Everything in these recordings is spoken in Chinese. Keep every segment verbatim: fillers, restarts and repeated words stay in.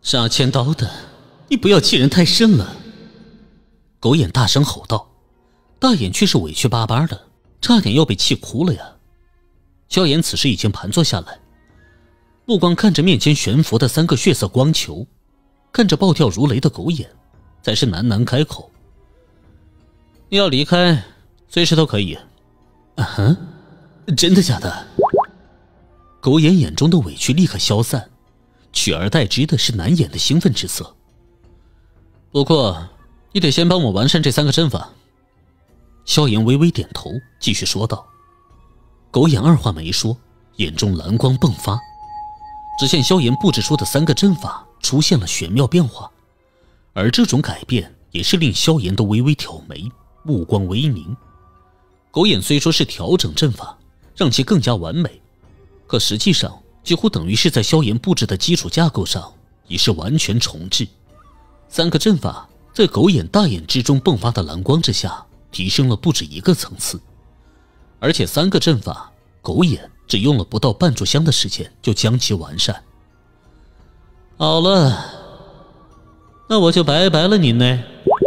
杀千刀的，你不要欺人太甚了！狗眼大声吼道，大眼却是委屈巴巴的，差点要被气哭了呀。萧炎此时已经盘坐下来，目光看着面前悬浮的三个血色光球，看着暴跳如雷的狗眼，才是喃喃开口：“你要离开，随时都可以。”啊哈，真的假的？狗眼眼中的委屈立刻消散，取而代之的是难掩的兴奋之色。不过，你得先帮我完善这三个阵法。萧炎微微点头，继续说道。狗眼二话没说，眼中蓝光迸发，只见萧炎布置出的三个阵法出现了玄妙变化，而这种改变也是令萧炎都微微挑眉，目光微凝。狗眼虽说是调整阵法，让其更加完美，可实际上几乎等于是在萧炎布置的基础架构上已是完全重置。三个阵法在狗眼大眼之中迸发的蓝光之下，提升了不止一个层次。而且三个阵法，狗眼只用了不到半炷香的时间就将其完善。好了，那我就拜拜了您呢。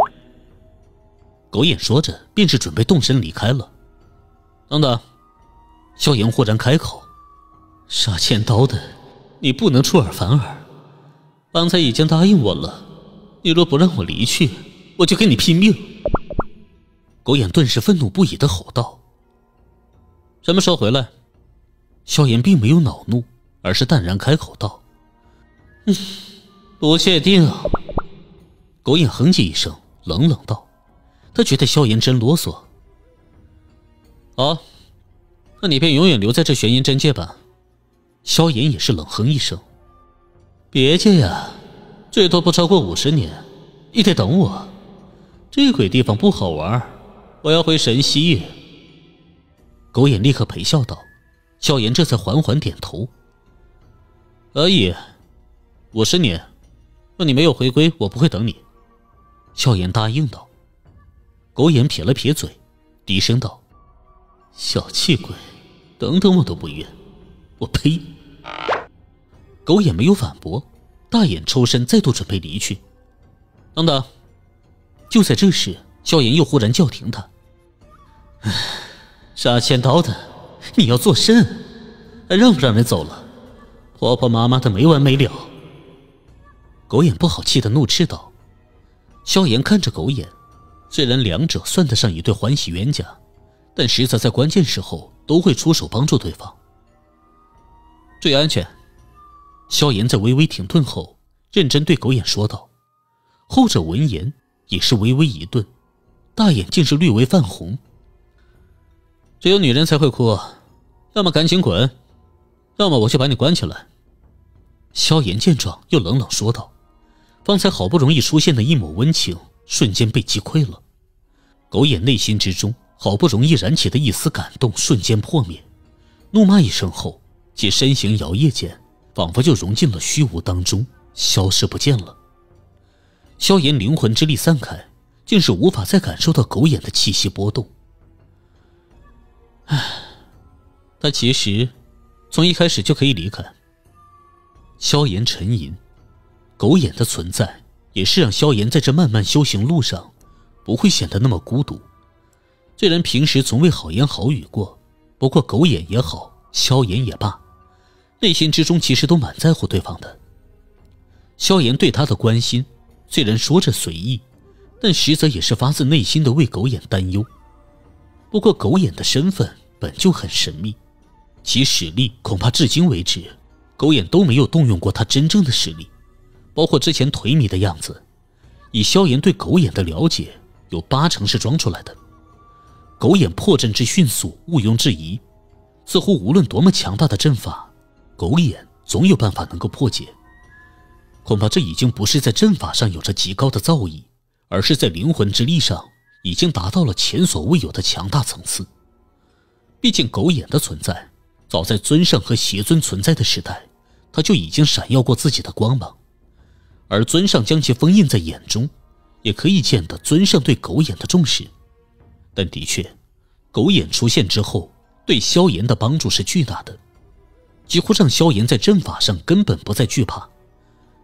狗眼说着，便是准备动身离开了。等等，萧炎忽然开口：“杀千刀的，你不能出尔反尔。刚才已经答应我了，你若不让我离去，我就跟你拼命！”狗眼顿时愤怒不已地吼道。什么时候回来？萧炎并没有恼怒，而是淡然开口道：“嗯，不确定。”狗眼哼唧一声，冷冷道：“他觉得萧炎真啰嗦。”好，那你便永远留在这玄阴真界吧。萧炎也是冷哼一声：“别介呀，最多不超过五十年，你得等我。这鬼地方不好玩，我要回神溪。”狗眼立刻陪笑道。萧炎这才缓缓点头：“可以，五十年，若你没有回归，我不会等你。”萧炎答应道。狗眼撇了撇嘴，低声道：“小气鬼，等等我都不愿。我呸！”狗眼没有反驳，大眼抽身再度准备离去。等等！就在这时，萧炎又忽然叫停他：“唉，杀千刀的，你要做甚？还让不让人走了？婆婆妈妈的没完没了。”狗眼不好气的怒斥道。萧炎看着狗眼，虽然两者算得上一对欢喜冤家，但实则在关键时候都会出手帮助对方。注意安全。萧炎在微微停顿后，认真对狗眼说道。后者闻言也是微微一顿，大眼竟是略微泛红。只有女人才会哭，要么赶紧滚，要么我就把你关起来。萧炎见状又冷冷说道，方才好不容易出现的一抹温情瞬间被击溃了。狗眼内心之中好不容易燃起的一丝感动瞬间破灭，怒骂一声后，其身形摇曳间仿佛就融进了虚无当中，消失不见了。萧炎灵魂之力散开，竟是无法再感受到狗眼的气息波动。唉，他其实从一开始就可以离开。萧炎沉吟，狗眼的存在也是让萧炎在这漫漫修行路上不会显得那么孤独。虽然平时从未好言好语过，不过狗眼也好，萧炎也罢，内心之中其实都蛮在乎对方的。萧炎对他的关心虽然说着随意，但实则也是发自内心的为狗眼担忧。不过狗眼的身份本就很神秘，其实力恐怕至今为止狗眼都没有动用过他真正的实力，包括之前颓靡的样子，以萧炎对狗眼的了解，有八成是装出来的。狗眼破阵之迅速毋庸置疑，似乎无论多么强大的阵法，狗眼总有办法能够破解。恐怕这已经不是在阵法上有着极高的造诣，而是在灵魂之力上已经达到了前所未有的强大层次。毕竟狗眼的存在，早在尊上和邪尊存在的时代，他就已经闪耀过自己的光芒，而尊上将其封印在眼中，也可以见得尊上对狗眼的重视。但的确，狗眼出现之后，对萧炎的帮助是巨大的，几乎让萧炎在阵法上根本不再惧怕。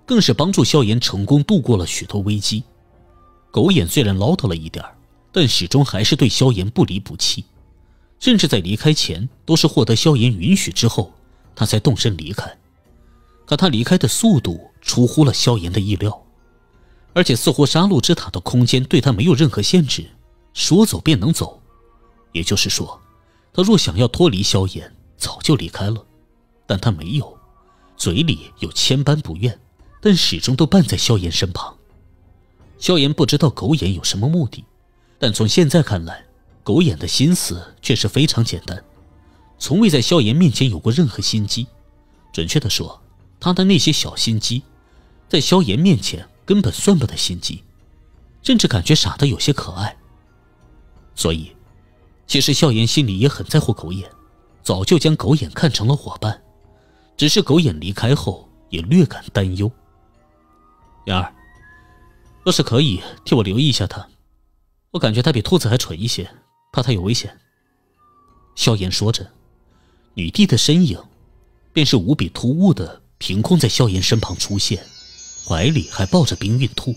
更是帮助萧炎成功度过了许多危机。狗眼虽然唠叨了一点，但始终还是对萧炎不离不弃，甚至在离开前都是获得萧炎允许之后，他才动身离开。可他离开的速度出乎了萧炎的意料，而且似乎杀戮之塔的空间对他没有任何限制，说走便能走。也就是说，他若想要脱离萧炎，早就离开了，但他没有，嘴里有千般不愿，但始终都伴在萧炎身旁。萧炎不知道狗眼有什么目的，但从现在看来，狗眼的心思却是非常简单，从未在萧炎面前有过任何心机。准确的说，他的那些小心机在萧炎面前根本算不得心机，甚至感觉傻得有些可爱。所以其实萧炎心里也很在乎狗眼，早就将狗眼看成了伙伴，只是狗眼离开后也略感担忧。妍儿，若是可以替我留意一下他，我感觉他比兔子还蠢一些，怕他有危险。萧炎说着，女帝的身影便是无比突兀的凭空在萧炎身旁出现，怀里还抱着冰运兔。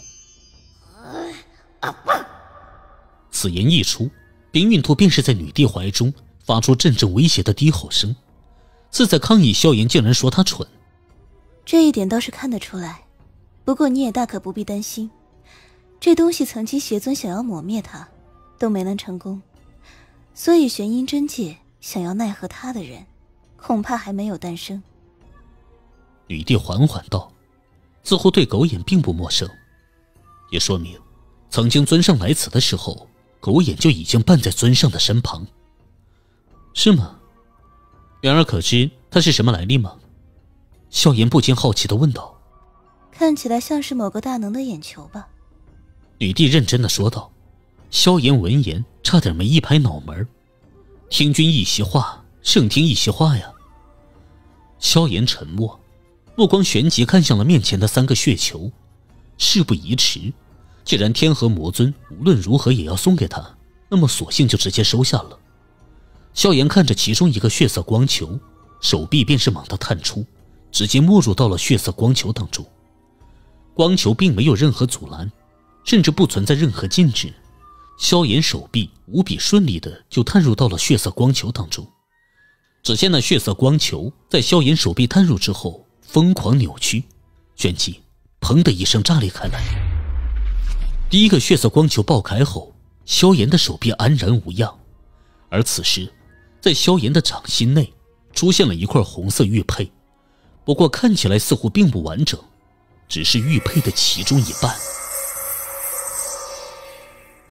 此言一出，冰运兔便是在女帝怀中发出阵阵威胁的低吼声，似在抗议萧炎竟然说他蠢。 这一点倒是看得出来，不过你也大可不必担心，这东西曾经邪尊想要抹灭它，都没能成功，所以玄阴真界想要奈何他的人，恐怕还没有诞生。 女帝缓缓道，似乎对狗眼并不陌生，也说明曾经尊上来此的时候，狗眼就已经伴在尊上的身旁。是吗？然而可知他是什么来历吗？萧炎不禁好奇地问道。 看起来像是某个大能的眼球吧。 女帝认真地说道。萧炎闻言差点没一拍脑门，听君一席话，胜听一席话呀。萧炎沉默，目光旋即看向了面前的三个血球。事不宜迟，既然天河魔尊无论如何也要送给他，那么索性就直接收下了。萧炎看着其中一个血色光球，手臂便是猛地探出，直接没入到了血色光球当中。光球并没有任何阻拦，甚至不存在任何禁止，萧炎手臂无比顺利的就探入到了血色光球当中。只见那血色光球在萧炎手臂探入之后疯狂扭曲，旋即砰的一声炸裂开来。第一个血色光球爆开后，萧炎的手臂安然无恙，而此时在萧炎的掌心内出现了一块红色玉佩，不过看起来似乎并不完整，只是玉佩的其中一半。